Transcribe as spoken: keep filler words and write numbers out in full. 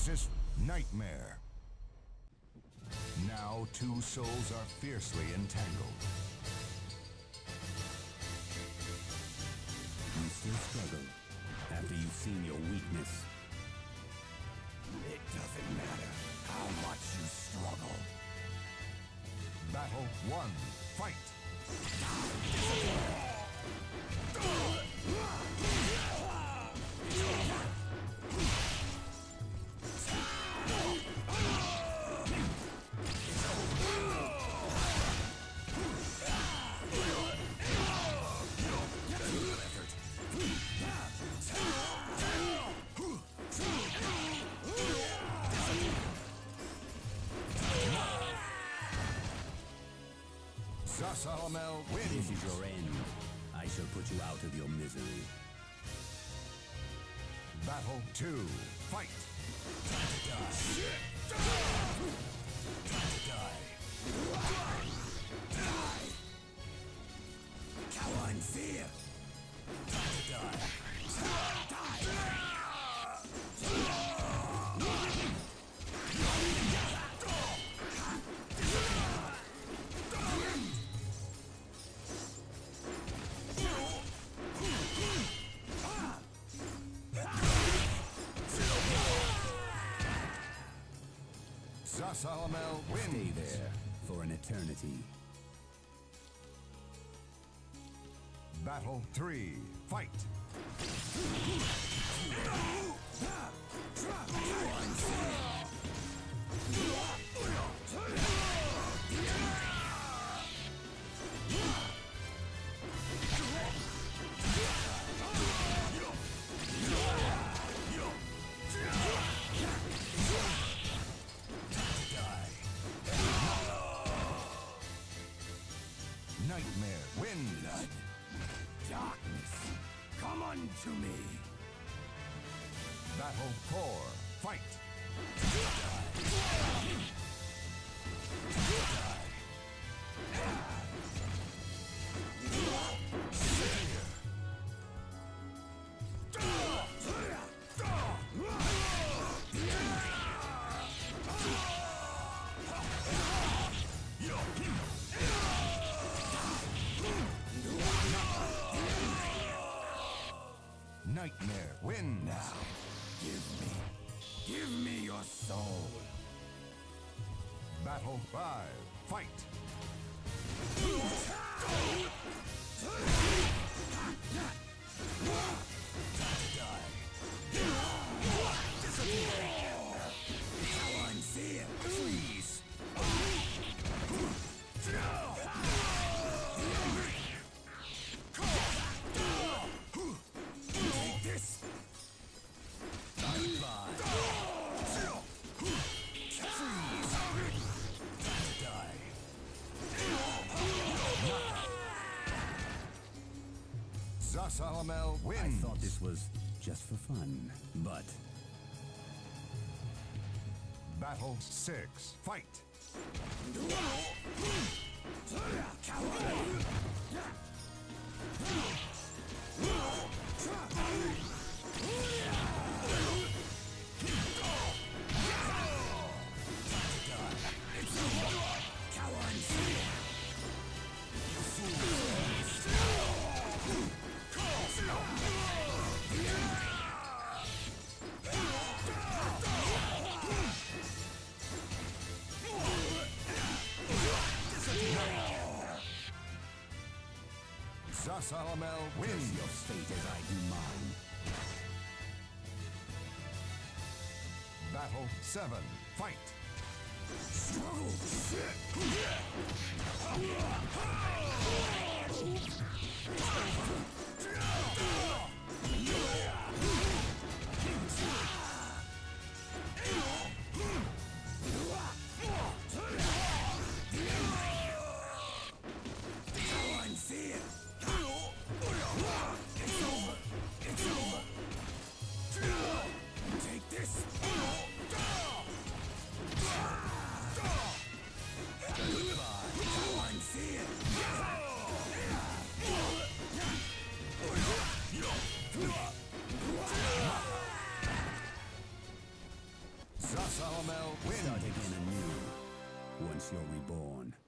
versus Nightmare. Now two souls are fiercely entangled. You still struggle after you've seen your weakness. It doesn't matter how much you struggle. Battle one, fight! Zasalamel wins. This is your end. I shall put you out of your misery. Battle two, fight! Time to die. Time to die. Die! Cower in fear. Time to die. Die! Zasalamel wins. Stay there for an eternity. Battle three, fight! Nightmare wins. Blood. Darkness. Come unto me. Battle four, fight! Nightmare wins. Now, give me, give me your soul. Battle five, fight! Cower in fear. Freeze. Take this. Bye-bye. Freeze. Time to die. Zasalamel wins. I thought this was just for fun, but Battle six, fight! Zasalamel wins. your fate as I do mine. Battle seven, fight! Struggle. Cower in fear. It's over. It's over. Take this. Cower in fear. Jas Alamel wins. Start again anew once you're reborn.